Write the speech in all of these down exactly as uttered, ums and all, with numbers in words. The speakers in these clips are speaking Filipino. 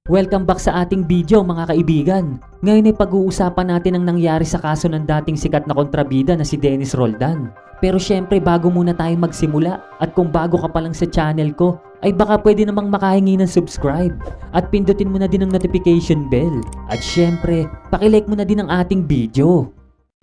Welcome back sa ating video mga kaibigan. Ngayon ay pag-uusapan natin ang nangyari sa kaso ng dating sikat na kontrabida na si Dennis Roldan. Pero syempre bago muna tayo magsimula at kung bago ka pa lang sa channel ko ay baka pwede namang makahingi ng subscribe at pindutin mo na din ang notification bell. At syempre pakilike mo na din ang ating video.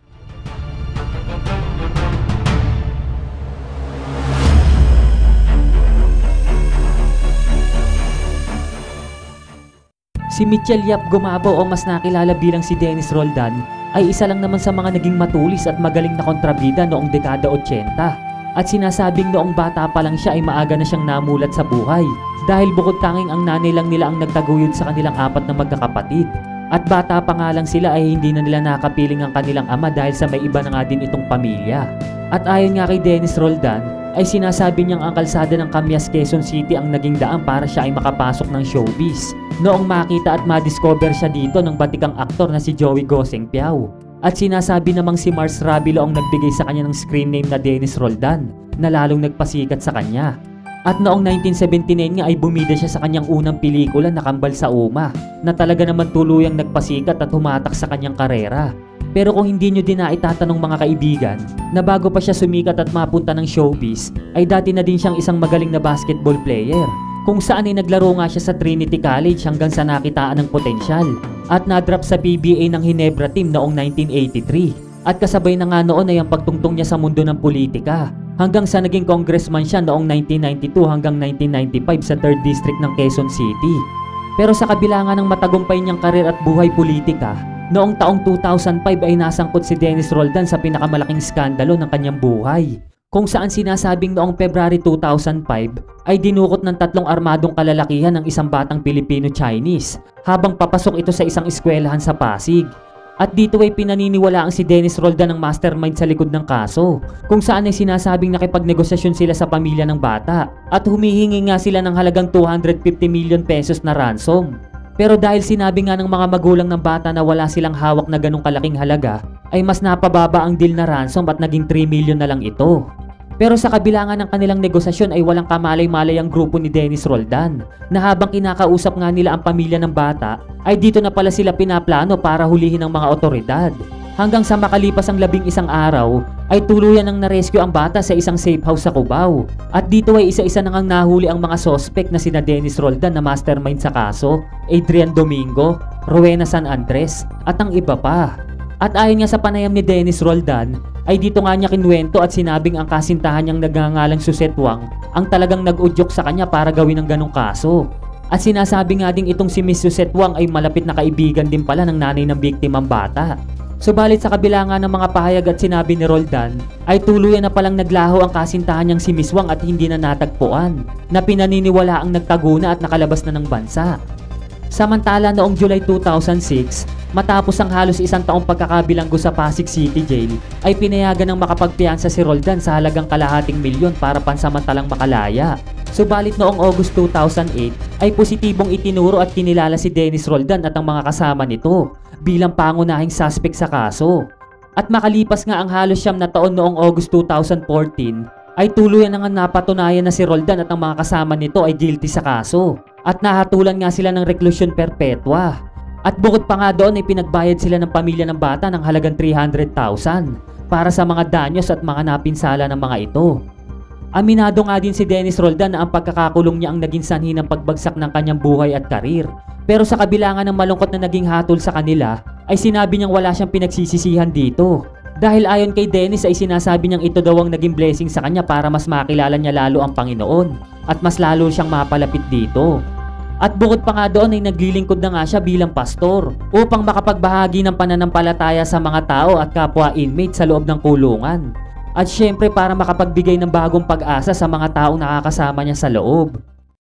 Si Michelle Yap Gumabo o mas nakilala bilang si Dennis Roldan ay isa lang naman sa mga naging matulis at magaling na kontrabida noong dekada eighty. At sinasabing noong bata pa lang siya ay maaga na siyang namulat sa buhay dahil bukod tanging ang nanay lang nila ang nagtaguyod sa kanilang apat na magkakapatid. At bata pa nga lang sila ay hindi na nila nakapiling ang kanilang ama dahil sa may iba na nga din itong pamilya. At ayon nga kay Dennis Roldan ay sinasabi niyang ang kalsada ng Camias, Quezon City ang naging daan para siya ay makapasok ng showbiz. Noong makita at madiscover siya dito ng batikang aktor na si Joey Goseng Piao. At sinasabi namang si Mars Ravilo ang nagbigay sa kanya ng screen name na Dennis Roldan na lalong nagpasikat sa kanya. At noong nineteen seventy-nine nga ay bumida siya sa kanyang unang pelikula na Kambal sa Uma na talaga naman tuluyang nagpasikat at humatak sa kanyang karera. Pero kung hindi nyo din na itatanong mga kaibigan na bago pa siya sumikat at mapunta ng showbiz ay dati na din siyang isang magaling na basketball player kung saan ay naglaro nga siya sa Trinity College hanggang sa nakitaan ng potensyal at na-drop sa P B A ng Ginebra team noong nineteen eighty-three at kasabay na nga noon ay ang pagtungtong niya sa mundo ng politika hanggang sa naging congressman siya noong nineteen ninety-two hanggang nineteen ninety-five sa third District ng Quezon City. Pero sa kabila nga ng matagumpay niyang karir at buhay politika, noong taong two thousand five ay nasangkot si Dennis Roldan sa pinakamalaking skandalo ng kanyang buhay kung saan sinasabing noong February two thousand five ay dinukot ng tatlong armadong kalalakihan ng isang batang Pilipino-Chinese habang papasok ito sa isang eskwelahan sa Pasig. At dito ay pinaniniwalaang si Dennis Roldan ang mastermind sa likod ng kaso kung saan ay sinasabing nakipagnegosasyon sila sa pamilya ng bata at humihingi nga sila ng halagang two hundred fifty million pesos na ransom. Pero dahil sinabi nga ng mga magulang ng bata na wala silang hawak na ganong kalaking halaga, ay mas napababa ang deal na ransom at naging three million na lang ito. Pero sa kabila nga ng kanilang negosasyon ay walang kamalay-malay ang grupo ni Dennis Roldan na habang kinakausap nga nila ang pamilya ng bata ay dito na pala sila pinaplano para hulihin ng mga otoridad. Hanggang sa makalipas ang labing isang araw ay tuluyan ng narescue ang bata sa isang safe house sa Cubao. At dito ay isa-isa nang ang nahuli ang mga suspect na sina Dennis Roldan na mastermind sa kaso, Adrian Domingo, Rowena San Andres at ang iba pa. At ayon nga sa panayam ni Dennis Roldan ay dito nga niya kinuwento at sinabing ang kasintahan niyang nagngangalang Susetwang ang talagang nag-udyok sa kanya para gawin ang ganong kaso. At sinasabi nga ding itong si Miss Susetwang ay malapit na kaibigan din pala ng nanay ng biktimang bata. Subalit sa kabila nga ng mga pahayag at sinabi ni Roldan ay tuluyan na palang naglaho ang kasintahan niyang si Miss Wang at hindi na natagpuan na pinaniniwala ang nagtago na at nakalabas na ng bansa. Samantala noong July two thousand six, matapos ang halos isang taong pagkakabilanggo sa Pasig City Jail ay pinayagan ng makapagpiyansa si Roldan sa halagang kalahating milyon para pansamantalang makalaya. Subalit noong August two thousand eight ay positibong itinuro at kinilala si Dennis Roldan at ang mga kasama nito bilang pangunahing suspect sa kaso. At makalipas nga ang halos siyam na taon noong August two thousand fourteen ay tuluyan na nga napatunayan na si Roldan at ang mga kasama nito ay guilty sa kaso at nahatulan nga sila ng reklusyon perpetua. At bukod pa nga doon ay pinagbayad sila ng pamilya ng bata ng halagang three hundred thousand para sa mga danyos at mga napinsala ng mga ito. Aminado nga din si Dennis Roldan na ang pagkakakulong niya ang naging sanhi ng pagbagsak ng kanyang buhay at karir. Pero sa kabila nga ng malungkot na naging hatol sa kanila ay sinabi niyang wala siyang pinagsisisihan dito. Dahil ayon kay Dennis ay sinasabi niyang ito daw ang naging blessing sa kanya para mas makilala niya lalo ang Panginoon at mas lalo siyang mapalapit dito. At bukod pa nga doon ay naglilingkod na nga siya bilang pastor upang makapagbahagi ng pananampalataya sa mga tao at kapwa inmate sa loob ng kulungan. At syempre para makapagbigay ng bagong pag-asa sa mga taong nakakasama niya sa loob.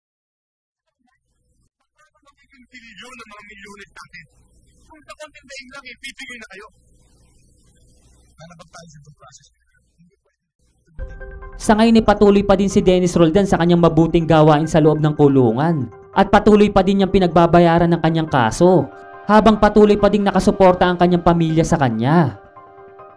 Sa ngayon ay patuloy pa din si Dennis Roldan sa kanyang mabuting gawain sa loob ng kulungan at patuloy pa din niyang pinagbabayaran ng kanyang kaso habang patuloy pa ding nakasuporta ang kanyang pamilya sa kanya.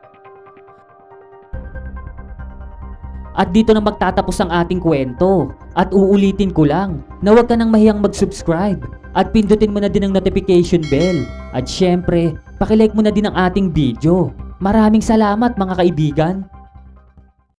At dito na magtatapos ang ating kwento. At uulitin ko lang na huwag ka nang mahiyang mag-subscribe at pindutin mo na din ang notification bell. At syempre, pakilike mo na din ang ating video. Maraming salamat mga kaibigan!